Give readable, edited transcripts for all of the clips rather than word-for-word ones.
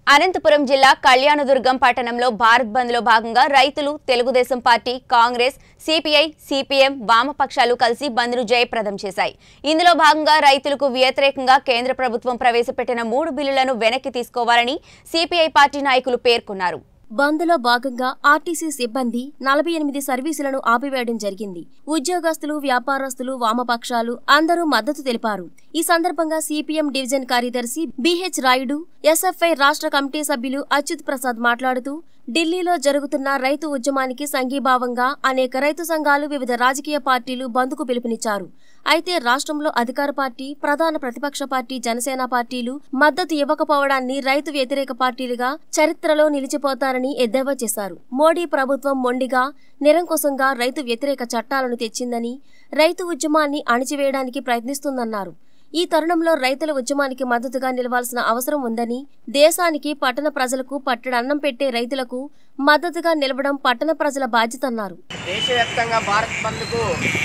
అనంతపురం జిల్లా కళ్యాణదుర్గం పట్టణంలో భారత్ బంద్ లో భాగంగా రైతులు, Telugu Desam party, Congress, CPI, CPM వామపక్షాలు కలిసి బంద్ ను జయప్రదం చేశాయి. ఇందులో భాగంగా రైతులకు వ్యతిరేకంగా కేంద్ర ప్రభుత్వం ప్రవేశపెట్టిన 3 బిల్లులను వెనక్కి తీసుకోవాలని సిపిఐ పార్టీ నాయకులు పేర్కొన్నారు. బంద్లో భాగంగా ఆర్టీసీ సిబ్బంది 48 సర్వీసులను ఆపివేయడం జరిగింది. ఉద్యోగస్తులు, వ్యాపారస్తులు, వామపక్షాలు అందరూ మద్దతు తెలిపారు. ఈ సందర్భంగా సిపిఎం డివిజన్ కార్యదర్శి బిహెచ్ రాయుడు, ఎస్ఎఫ్ఐ రాష్ట్ర కమిటీ సభ్యులు అచ్యుత్ ప్రసాద్ మాట్లాడుతూ ఢిల్లీలో జరుగుతున్న రైతు ఉద్యమానికి సంఘీభావంగా అనేక రైతు సంఘాలు, వివిధ రాజకీయ పార్టీలు బంద్కు పిలుపునిచ్చారు. అయితే రాష్ట్రంలో అధికార పార్టీ, ప్రధాన ప్రతిపక్ష పార్టీ జనసేన పార్టీలు మద్దతు ఇవ్వకపోవడాన్ని రైతు వ్యతిరేక పార్టీలుగా చరిత్రలో నిలిచిపోతారని ఎద్దేవా చేశారు. మోడీ ప్రభుత్వం మొండిగా, నిరంకుశంగా రైతు వ్యతిరేక చట్టాలను తెచ్చిందని, రైతు ఉద్యమాన్ని అణిచివేయడానికి ప్రయత్నిస్తుందన్నారు. ఈ తరుణంలో రైతుల ఉద్యమానికి మద్దతుగా నిలవాల్సిన అవసరం ఉందని, దేశానికి, పట్టణ ప్రజలకు పట్టెడన్నం పెట్టే రైతులకు మద్దతుగా నిలవడం పట్టణ ప్రజల బాధ్యతన్నారు. దేశవ్యాప్తంగా భారత్ బంద్కు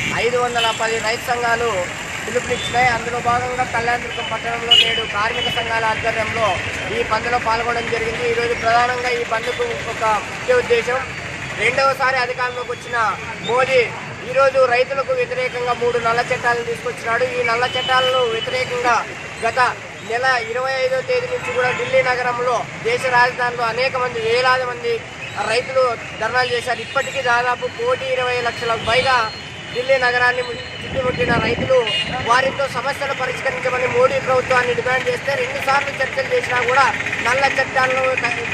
510 రైతు సంఘాలు పిలుపునిచ్చినాయి. అందులో భాగంగా కళ్యాణదుర్గం పట్టణంలో నేడు కార్మిక సంఘాల ఆధ్వర్యంలో ఈ బంద్లో పాల్గొనడం జరిగింది. ఈరోజు ప్రధానంగా ఈ బంద్కు ఒక ముఖ్య ఉద్దేశం, రెండవసారి అధికారంలోకి వచ్చిన మోదీ ఈరోజు రైతులకు వ్యతిరేకంగా 3 నల్ల చట్టాలను తీసుకొచ్చినాడు. ఈ నల్ల చట్టాలను వ్యతిరేకంగా గత నెల 25వ తేదీ నుంచి కూడా ఢిల్లీ నగరంలో, దేశ రాజధానిలో అనేక మంది, వేలాది మంది రైతులు ధర్నాలు చేశారు. ఇప్పటికీ దాదాపు 1,20,00,000లకు పైగా ఢిల్లీ నగరాన్ని చుట్టుముట్టిన రైతులు వారితో సమస్యలు పరిష్కరించమని మోడీ ప్రభుత్వాన్ని డిమాండ్ చేస్తే 2 సార్లు చర్చలు చేసినా కూడా నల్ల చట్టాలను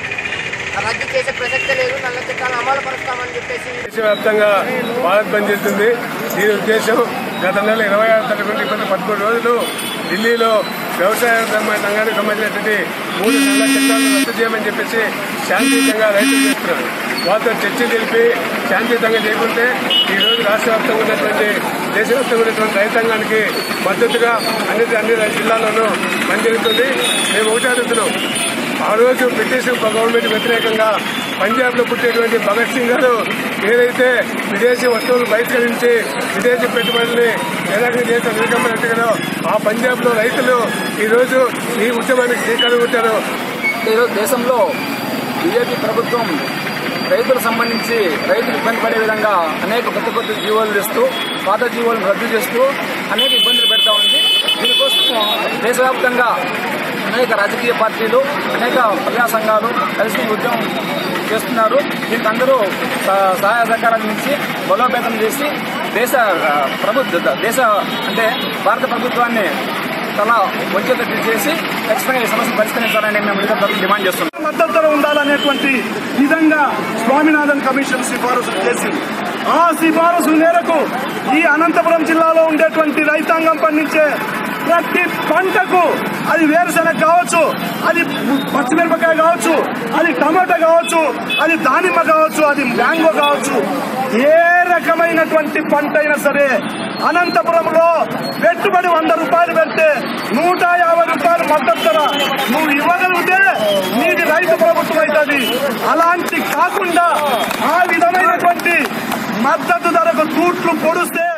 రద్దు చేసే ప్రసక్తే లేదు, నల్ల చట్టాలను అమలు పరుస్తామని చెప్పేసి దేశవ్యాప్తంగా భారత్ బంద్ చేస్తుంది. దీని ఉద్దేశం గత నెల 26 తారీఖు నుండి 11 రోజులు ఢిల్లీలో వ్యవసాయ రంగానికి సంబంధించినటువంటి 3 నల్ల చట్టాలను రద్దు చేయమని చెప్పేసి శాంతియుతంగా రైతులు చేస్తున్నారు. వారితో చర్చ జరిపి శాంతియుతంగా చేయకుంటే ఈరోజు రాష్ట్ర వ్యాప్తంగా ఉన్నటువంటి, దేశవ్యాప్తంగా ఉన్నటువంటి రైతాంగానికి మద్దతుగా అన్ని జిల్లాల్లోనూ పనిచేస్తుంది. మేము ఒకటి అడుగుతున్నాం, ఆ రోజు బ్రిటిష్ గవర్నమెంట్ వ్యతిరేకంగా పంజాబ్లో పుట్టేటువంటి భగత్ సింగ్ గారు ఏదైతే విదేశీ వస్తువులు బహిష్కరించి విదేశీ పెట్టుబడుల్ని ఎలాగ చేసే నిలకమ్మనట్టుగానో ఆ పంజాబ్లో రైతులు ఈరోజు ఈ ఉద్యమానికి శ్రీకారం చుట్టారు. ఈరోజు దేశంలో బీజేపీ ప్రభుత్వం రైతులకు సంబంధించి రైతులు ఇబ్బంది పడే విధంగా అనేక కొత్త జీవోలు తెస్తూ, పాత జీవోలను రద్దు చేస్తూ అనేక ఇబ్బందులు పెడతా ఉంది. దీనికోసం దేశవ్యాప్తంగా అనేక రాజకీయ పార్టీలు, అనేక ప్రజా సంఘాలు కలిసి ఉద్యమం చేస్తున్నారు. దీనికి అందరూ సహాయ సహకారాల నుంచి బలోపేతం చేసి దేశ అంటే భారత ప్రభుత్వాన్ని చాలా వంచిత చేసి ఖచ్చితంగా ఈ సమస్యను పరిష్కరించాలని మేము డిమాండ్ చేస్తున్నాం. మద్దతులో ఉండాలనేటువంటి విధంగా స్వామినాథన్ కమిషన్ సిఫారసులు చేసింది. ఆ సిఫారసు మేరకు ఈ అనంతపురం జిల్లాలో ఉండేటువంటి రైతాంగం పండించే ప్రతి పంటకు, అది వేరుశనగ కావచ్చు, అది పచ్చిమిరపకాయ కావచ్చు, అది టమాటా కావచ్చు, అది దానిమ్మ కావచ్చు, అది మ్యాంగో కావచ్చు, ఏ రకమైనటువంటి పంట అయినా సరే అనంతపురంలో పెట్టుబడి 100 రూపాయలు పెడితే 150 రూపాయలు మద్దతు ధర నువ్వు ఇవ్వగలిగితే నీది రైతు ప్రభుత్వం అవుతుంది. అలాంటి కాకుండా ఆ విధమైనటువంటి మద్దతు ధరకు తూట్లు పొడిస్తే